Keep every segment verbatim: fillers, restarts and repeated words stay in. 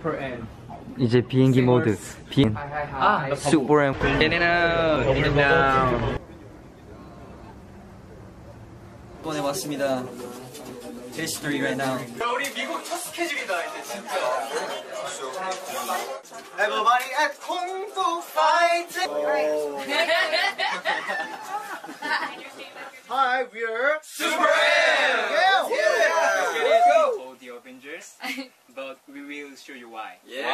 Super M. 이제 비행기 모드. 비행. 아, Super M. In and out. In and out. 이번에 왔습니다. Phase three right now. 우리 미국 첫 스케줄이다 이제 진짜. Everybody at Kung Fu Fighting. Hi, we're Super M. yeah, yeah. Let's go. For the Avengers, but we will show you why. Yeah.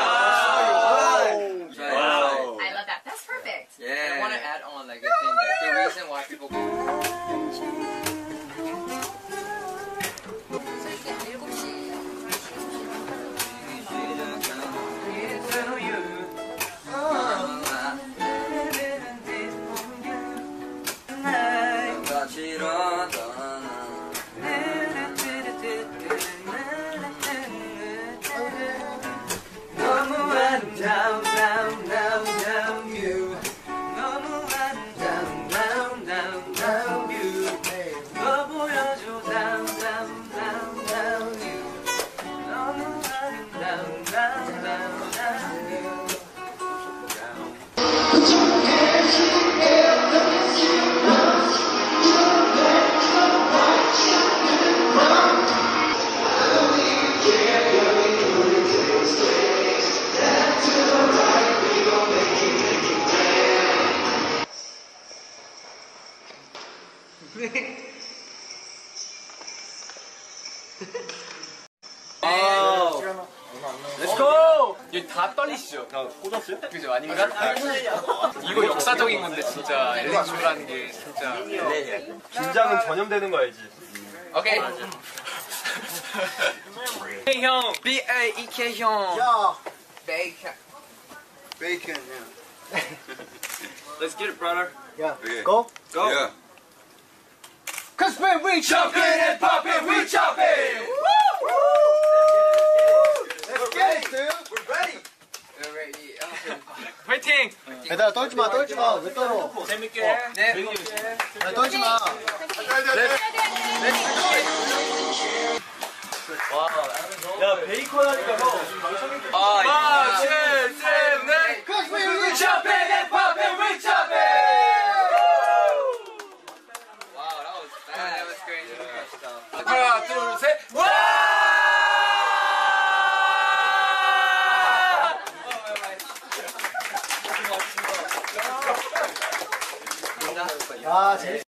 Wow. Wow. I love that. That's perfect. Yeah. I want to add on like a thing, like the reason why people. Let's go! 이거 다 떨리시죠? 꽂았어요? 그죠? 아닌가? 이거 역사적인 건데 진짜 엘리쇼라는 게 진짜 긴장은 전염되는 거 알지? 오케이 K 형 B A E K 형. Yeah. Bacon. Bacon. Yeah. Let's get it, brother. Yeah. Okay. Go. Go. Yeah. Cause when we Jumping and popping, we jumping! let's get it, dude. We're ready. Already. 화이팅! 얘들아 떨지 마, 떨지 마. 왜 떨어? 재밌게 네. 야, 떨지 마. 야, 베이컨 하니까 형. 아, 하나, 둘, 셋, 넷! Cause when we Jumping and popping, we jumping! wow, that was that was great. 하나, 둘, 셋! 와! 아, 재밌